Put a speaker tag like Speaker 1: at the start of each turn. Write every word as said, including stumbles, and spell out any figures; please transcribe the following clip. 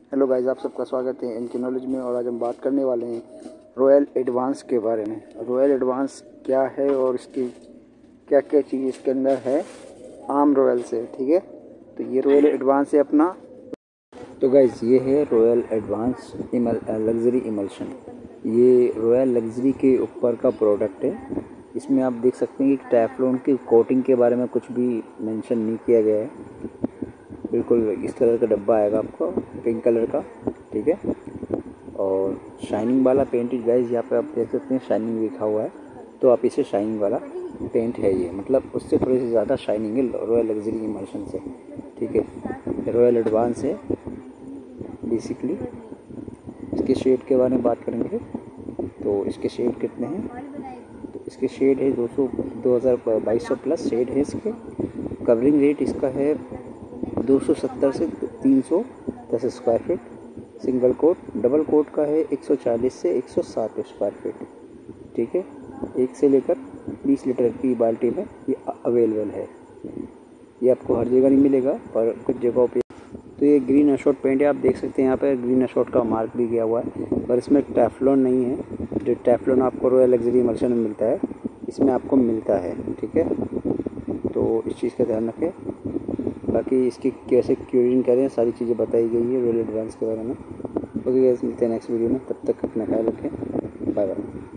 Speaker 1: Hello guys, आप सबका स्वागत है इनकी नॉलेज में। और आज हम बात करने वाले हैं रॉयल एडवांस के बारे में। रॉयल एडवांस क्या है और इसकी क्या क्या चीज़ इसके अंदर है आम रॉयल से। ठीक है, तो ये रॉयल एडवांस है अपना। तो गाइस ये है रॉयल एडवांस लग्जरी इमल्शन। ये रॉयल लग्जरी के ऊपर का प्रोडक्ट है। इसमें आप देख सकते हैं कि टेफ्लॉन की कोटिंग के बारे में कुछ भी मेंशन नहीं किया गया है। बिल्कुल इस कलर का डब्बा आएगा आपको, पिंक कलर का। ठीक है, और शाइनिंग वाला पेंट है गाइस। यहाँ पे आप देख सकते हैं शाइनिंग लिखा हुआ है, तो आप इसे शाइनिंग वाला पेंट है ये, मतलब उससे थोड़ी सी ज़्यादा शाइनिंग है रॉयल लग्जरी इमल्शन से। ठीक है, रॉयल एडवांस है बेसिकली। इसके शेड के बारे में बात करेंगे तो इसके शेड कितने हैं। तो इसके शेड है दो सौ दो हज़ार बाईस सौ प्लस शेड है इसके। कवरिंग रेट इसका है दो सौ सत्तर से तीन सौ दस square feet. Single coat, double coat का है एक सौ चालीस से एक सौ साठ स्क्वायर फीट। ठीक है, एक से लेकर बीस लीटर की बाल्टी में ये अवेलेबल है। ये आपको हर जगह नहीं मिलेगा पर कुछ जगहों पे। तो ये ग्रीन अशोट पेंट है, आप देख सकते हैं यहाँ पर ग्रीन अशोट का मार्क भी गया हुआ है, पर इसमें टेफ्लॉन नहीं है। जो टेफ्लॉन आपको रॉयल लग्जरी इमल्शन में मिलता है, इसमें आपको मिलता है। ठीक है, तो इस चीज़ का ध्यान रखें। बाकी इसकी कैसे क्यूरिंग करें सारी चीज़ें बताई गई है रॉयल एडवांस के बारे में। ओके गाइस, मिलते हैं नेक्स्ट वीडियो में, तब तक अपना ख्याल रखें। Bye bye.